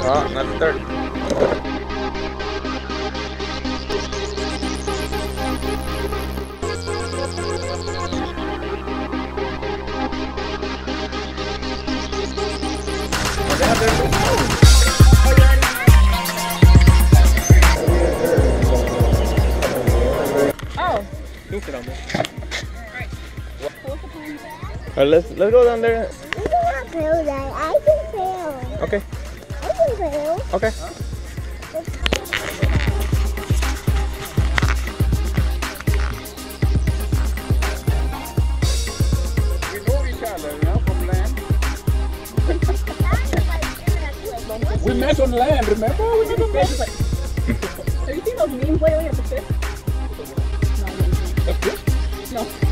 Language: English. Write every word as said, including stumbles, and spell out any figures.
Oh, not the third. Oh, they have their Oh. Look it on there. Alright, let's let's go down there. You cannot fail that. I can fail. Okay. I can fail. Okay. We know each other, you know, from land. We met on land, remember? We met on land. Have you seen those memes lately of the fish? That's good. No.